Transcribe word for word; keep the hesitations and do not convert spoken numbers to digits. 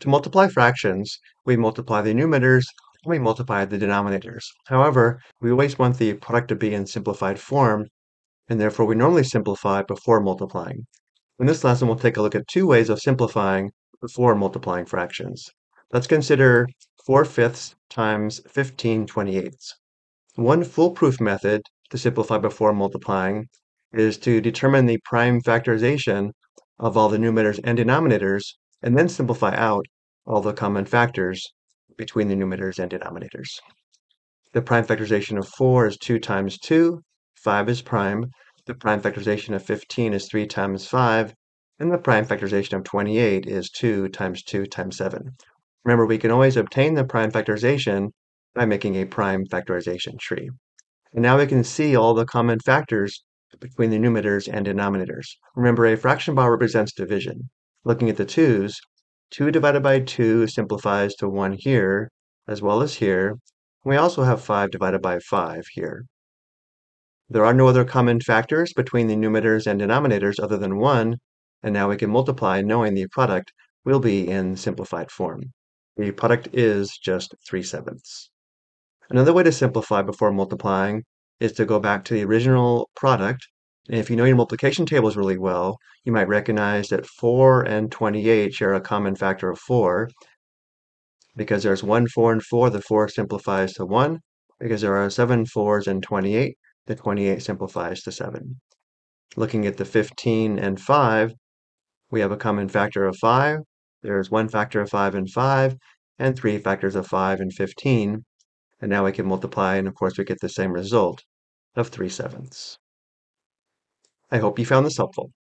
To multiply fractions, we multiply the numerators and we multiply the denominators. However, we always want the product to be in simplified form, and therefore we normally simplify before multiplying. In this lesson, we'll take a look at two ways of simplifying before multiplying fractions. Let's consider four fifths times fifteen twenty-eighths. One foolproof method to simplify before multiplying is to determine the prime factorization of all the numerators and denominators, and then simplify out all the common factors between the numerators and denominators. The prime factorization of four is two times two, five is prime. The prime factorization of fifteen is three times five, and the prime factorization of twenty-eight is two times two times seven. Remember, we can always obtain the prime factorization by making a prime factorization tree. And now we can see all the common factors between the numerators and denominators. Remember, a fraction bar represents division. Looking at the twos, two divided by two simplifies to one here, as well as here. We also have five divided by five here. There are no other common factors between the numerators and denominators other than one, and now we can multiply knowing the product will be in simplified form. The product is just three sevenths. Another way to simplify before multiplying is to go back to the original product. And if you know your multiplication tables really well, you might recognize that four and twenty-eight share a common factor of four. Because there's one four and four, the four simplifies to one. Because there are seven fours and twenty-eight, the twenty-eight simplifies to seven. Looking at the fifteen and five, we have a common factor of five. There's one factor of five and five, and three factors of five and fifteen. And now we can multiply, and of course we get the same result of three sevenths. I hope you found this helpful.